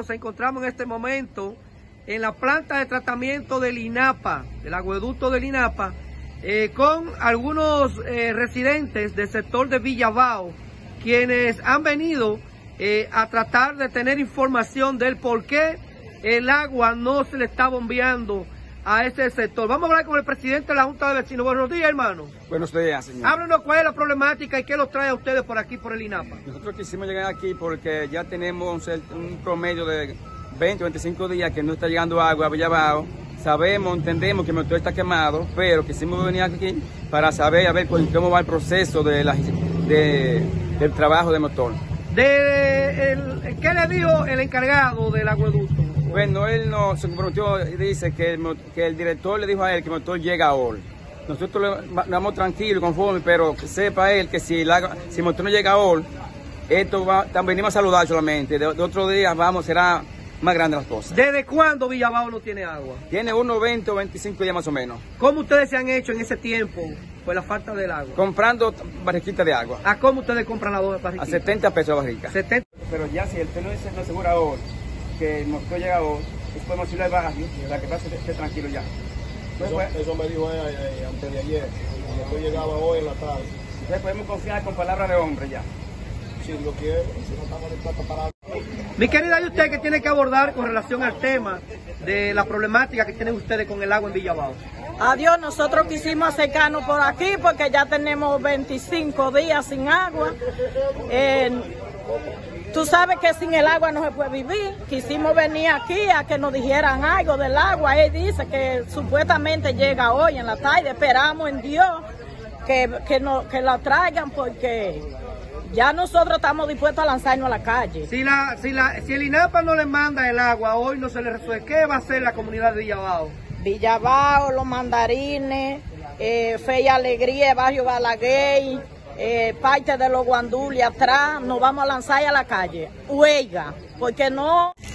nos encontramos en este momento en la planta de tratamiento del INAPA, del acueducto del INAPA, con algunos residentes del sector de Villabao, quienes han venido a tratar de tener información del por qué el agua no se le está bombeando a este sector. Vamos a hablar con el presidente de la Junta de Vecinos. Buenos días, hermano. Buenos días, señor. Háblenos cuál es la problemática y qué los trae a ustedes por aquí, por el INAPA. Nosotros quisimos llegar aquí porque ya tenemos un promedio de 20 o 25 días que no está llegando agua a Villabao. Sabemos, entendemos que el motor está quemado, pero quisimos venir aquí para saber, a ver cómo va el proceso del trabajo del motor. ¿Qué le dijo el encargado del acueducto? Bueno, él se comprometió y dice que el director le dijo a él que el motor llega hoy. Nosotros le damos tranquilo y conforme, pero que sepa él que si el motor no llega hoy, venimos a saludar solamente. De otro día será más grande las cosas. ¿Desde cuándo Villabao no tiene agua? Tiene unos 20 o 25 días más o menos. ¿Cómo ustedes se han hecho en ese tiempo por la falta del agua? Comprando barriquitas de agua. ¿A cómo ustedes compran las dos barriquitas? A 70 pesos la barrica. 70. Pero ya si el no se asegura hoy que el motor llega hoy, podemos irle al barrio para que pase esté tranquilo ya. Eso me dijo antes de ayer. El motor llegaba hoy en la tarde. Entonces podemos confiar con palabras de hombre ya. Si lo quiere, si no estamos dispuestos para... Mi querida, ¿y usted qué tiene que abordar con relación al tema de la problemática que tienen ustedes con el agua en Villabao? Adiós, nosotros quisimos acercarnos por aquí porque ya tenemos 25 días sin agua. Tú sabes que sin el agua no se puede vivir. Quisimos venir aquí a que nos dijeran algo del agua. Él dice que supuestamente llega hoy en la tarde. Esperamos en Dios que la traigan porque ya nosotros estamos dispuestos a lanzarnos a la calle. Si el INAPA no le manda el agua, hoy no se le resuelve, ¿qué va a hacer la comunidad de Villabao? Villabao, Los Mandarines, Fe y Alegría, Barrio Balaguer, parte de los Guandules atrás, nos vamos a lanzar a la calle. Huelga, porque no...